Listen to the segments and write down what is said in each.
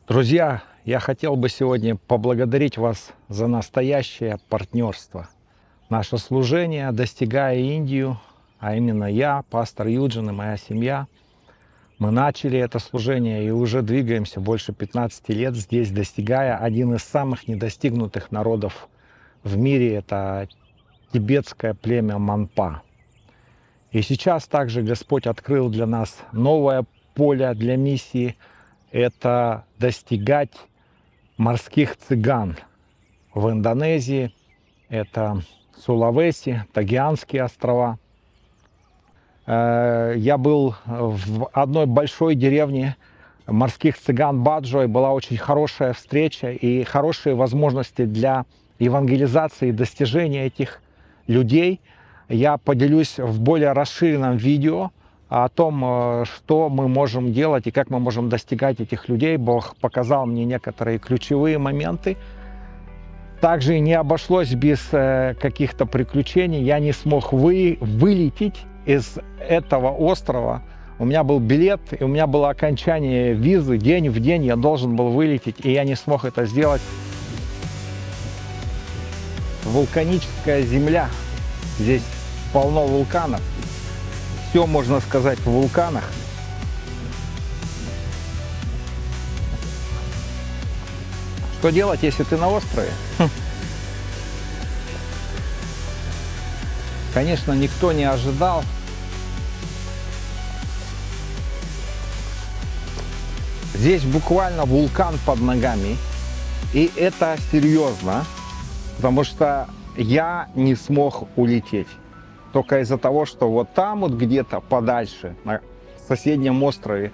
Друзья, я хотел бы сегодня поблагодарить вас за настоящее партнерство. Наше служение, достигая Индию, а именно я, пастор Юджин и моя семья, мы начали это служение и уже двигаемся больше 15 лет здесь, достигая один из самых недостигнутых народов в мире, это тибетское племя Монпа. И сейчас также Господь открыл для нас новое поле для миссии – это достигать морских цыган в Индонезии, это Сулавеси, Тагианские острова. Я был в одной большой деревне морских цыган Баджо, и была очень хорошая встреча и хорошие возможности для евангелизации и достижения этих людей. Я поделюсь в более расширенном видео о том, что мы можем делать и как мы можем достигать этих людей. Бог показал мне некоторые ключевые моменты. Также не обошлось без каких-то приключений. Я не смог вылететь из этого острова. У меня был билет, и у меня было окончание визы. День в день я должен был вылететь, и я не смог это сделать. Вулканическая земля. Здесь полно вулканов. Все, можно сказать, в вулканах. Что делать, если ты на острове? Конечно, никто не ожидал. Здесь буквально вулкан под ногами. И это серьезно, потому что я не смог улететь. Только из-за того, что вот там вот где-то подальше, на соседнем острове,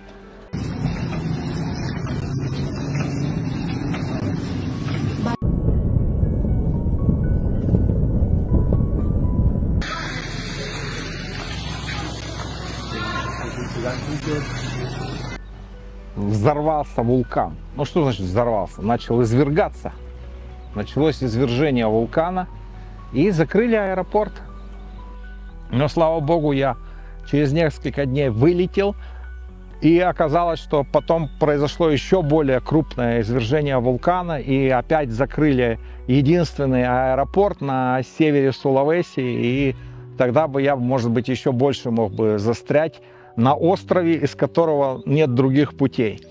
взорвался вулкан. Ну что значит взорвался? Начал извергаться. Началось извержение вулкана и закрыли аэропорт. Но, слава богу, я через несколько дней вылетел, и оказалось, что потом произошло еще более крупное извержение вулкана, и опять закрыли единственный аэропорт на севере Сулавеси, и тогда бы я, может быть, еще больше мог бы застрять на острове, из которого нет других путей.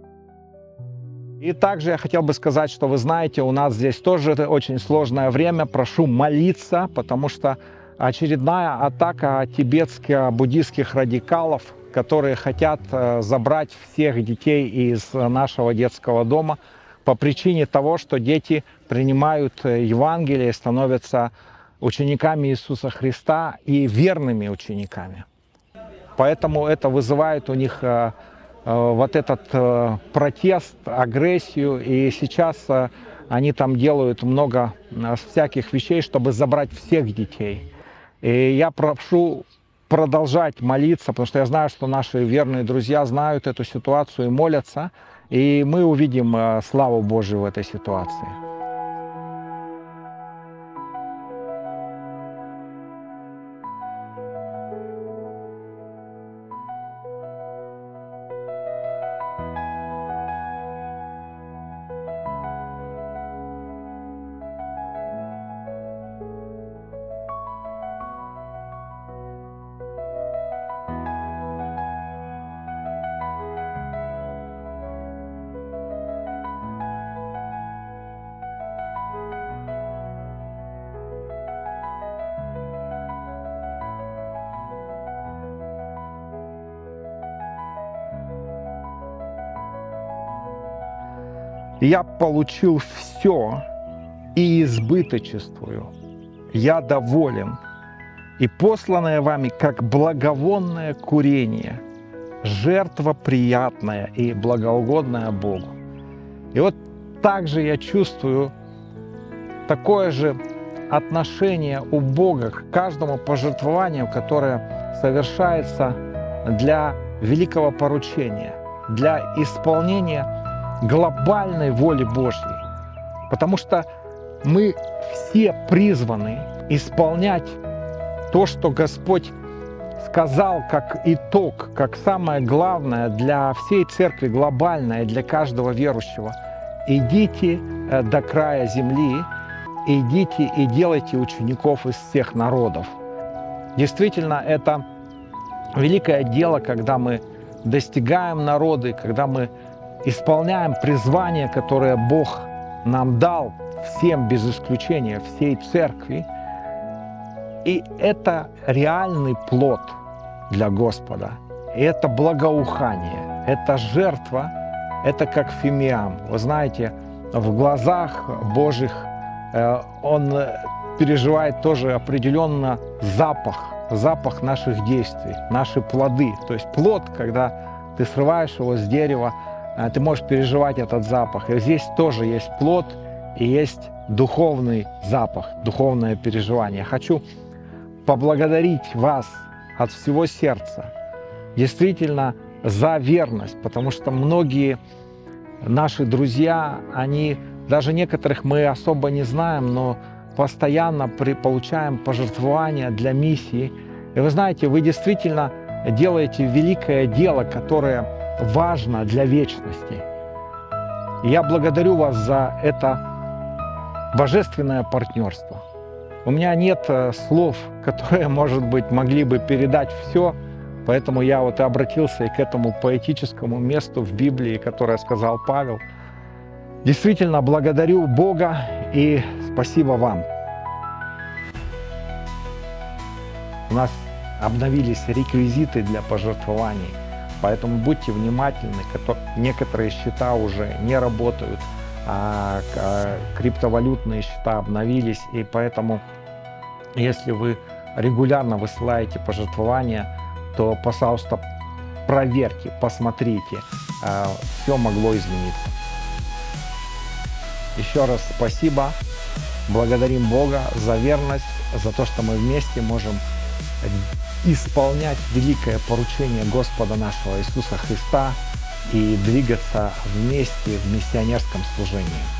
И также я хотел бы сказать, что вы знаете, у нас здесь тоже очень сложное время. Прошу молиться, потому что очередная атака тибетских буддийских радикалов, которые хотят забрать всех детей из нашего детского дома по причине того, что дети принимают Евангелие, становятся учениками Иисуса Христа и верными учениками. Поэтому это вызывает у них вот этот протест, агрессию, и сейчас они там делают много всяких вещей, чтобы забрать всех детей. И я прошу продолжать молиться, потому что я знаю, что наши верные друзья знают эту ситуацию и молятся, и мы увидим славу Божию в этой ситуации. Я получил все и избыточествую. Я доволен. И посланное вами как благовонное курение, жертва приятная и благоугодная Богу. И вот также я чувствую такое же отношение у Бога к каждому пожертвованию, которое совершается для великого поручения, для исполнения глобальной воли Божьей. Потому что мы все призваны исполнять то, что Господь сказал как итог, как самое главное для всей церкви, глобальное, для каждого верующего: идите до края земли, идите и делайте учеников из всех народов. Действительно, это великое дело, когда мы достигаем народы, когда мы исполняем призвание, которое Бог нам дал, всем без исключения, всей церкви. И это реальный плод для Господа. И это благоухание, это жертва, это как фимиам. Вы знаете, в глазах Божьих Он переживает тоже определенно запах наших действий, наши плоды. То есть плод, когда ты срываешь его с дерева, ты можешь переживать этот запах. И здесь тоже есть плод и есть духовный запах, духовное переживание. Я хочу поблагодарить вас от всего сердца действительно за верность, потому что многие наши друзья, они, даже некоторых мы особо не знаем, но постоянно получаем пожертвования для миссии. И вы знаете, вы действительно делаете великое дело, которое важно для вечности. И я благодарю вас за это божественное партнерство. У меня нет слов, которые, может быть, могли бы передать все, поэтому я вот и обратился и к этому поэтическому месту в Библии, которое сказал Павел. Действительно, благодарю Бога и спасибо вам. У нас обновились реквизиты для пожертвований, поэтому будьте внимательны, некоторые счета уже не работают, а криптовалютные счета обновились, и поэтому, если вы регулярно высылаете пожертвования, то, пожалуйста, проверьте, посмотрите, все могло измениться. Еще раз спасибо, благодарим Бога за верность, за то, что мы вместе можем исполнять великое поручение Господа нашего Иисуса Христа и двигаться вместе в миссионерском служении.